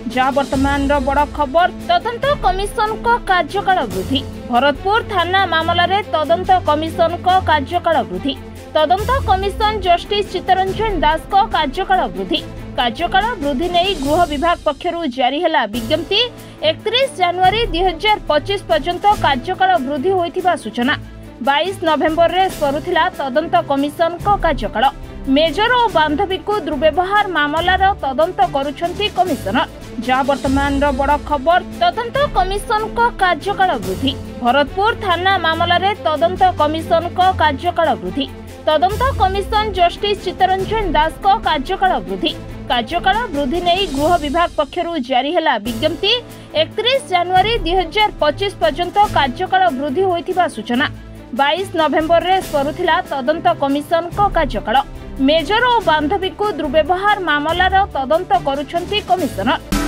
जहाँ वर्तमान बड़ खबर तदंत कमिशन को कार्यकाल वृद्धि। भरतपुर थाना मामला रे तदंत कमिशन को कार्यकाल वृद्धि। तदंत कमिशन जस्टिस चित्तरंजन दास को कार्यकाल वृद्धि। कार्यकाल वृद्धि नहीं गृह विभाग पक्षरु जारी हैला विज्ञप्ति। 31 जनवरी 2025 पर्यंत कार्यकाल वृद्धि होइथिबा सूचना। 22 नवेम्बर रे सरुथिला तदंत कमिशन को कार्यकाल। मेजर और बांधवी को दुर्व्यवहार मामलार तदंत करुछंती कमिशनर। जहाँ वर्तमान बड़ खबर तदंत कमिशन को कार्यकाल वृद्धि। भरतपुर थाना मामला रे तदंत कमिशन को कार्यकाल वृद्धि। तदंत कमिशन जस्टिस चित्तरंजन दास को कार्यकाल वृद्धि। कार्यकाल वृद्धि नहीं गृह विभाग पक्षरु जारी हैला विज्ञप्ति। 31 जनवरी 2025 पर्यंत कार्यकाल वृद्धि होइथिबा सूचना। 22 नवेम्बर रे सरुथिला तदंत कमिशन को कार्यकाल। मेजर और बांधवी को दुर्व्यवहार मामलार तदंत करुछंती कमिशनर।